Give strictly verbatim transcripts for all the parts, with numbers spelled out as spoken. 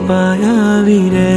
පායාවිරේ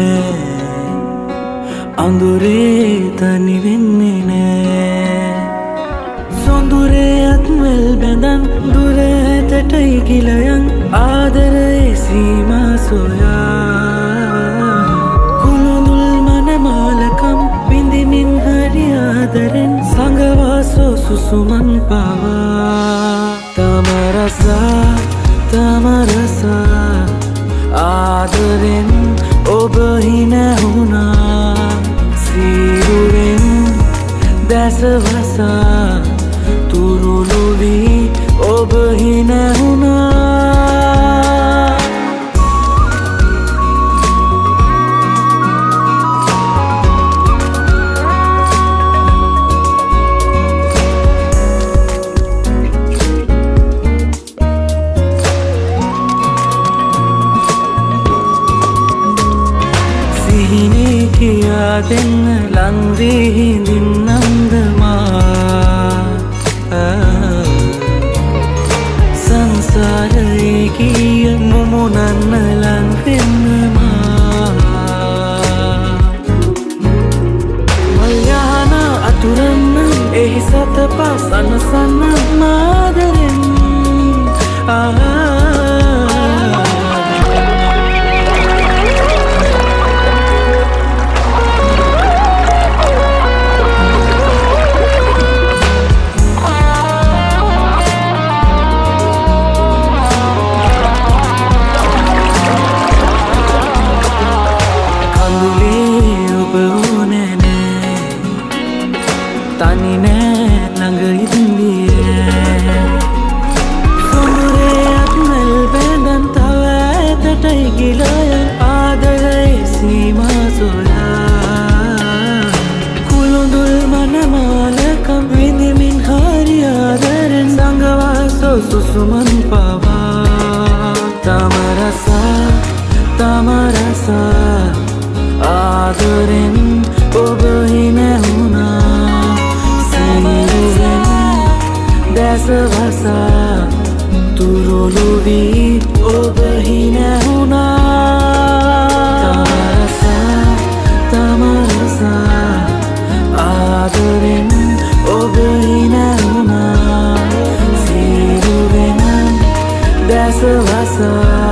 අඳුරේ තනි වෙන්නේ නෑ සොඳුරේ අත්වල් බැඳන් දුර ඇතටයි ගිලයන් ආදරේ සීමා සොයා කුළුඳුල් මනමාලකම් විඳිමින් හරි ආදරෙන් සංගවාසෝ සුසුමන් පවා තමරසා තමරසා ආදරෙන් ඔබ හිනැහුණා සිරුරෙන් දැසවසා තුරුළු වී ඔබ හිනැහුණා කියා දෙන්න ලංවී හිඳින්නම්දමා සංසාරයේ කිය මුමුණන්න ලංවෙන්නමා මල්යහන අතුරන්න එහි සත පසනසන්න මාදරෙන් තනි නෑ ළඟ ඉඳියේ සොඳුරේ අත්මල් බැඳන් තව ඇතටයි ගිලයන් ආදරේ සීමා සොයා කුළුඳුල් මනමාලකම් විඳිමින් හරි ආදරෙන් සංගවාසෝ සුසුමන් පවා තමරසා තමරසා ආදරෙන් ඔබ හිනැහුණා දැසවසා තුරුළු වී ඔබ හිනැහුණා තමරසා තමරසා ආදරෙන් ඔබ හිනැහුණා සිරුරෙන් දැසවසා